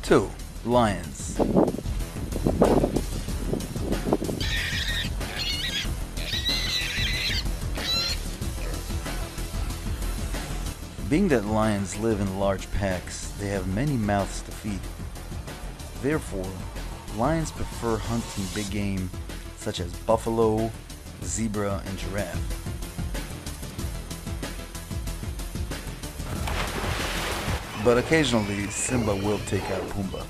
2. Lions. Being that lions live in large packs, they have many mouths to feed. Therefore, lions prefer hunting big game such as buffalo, zebra, and giraffe. But occasionally, Simba will take out Pumbaa.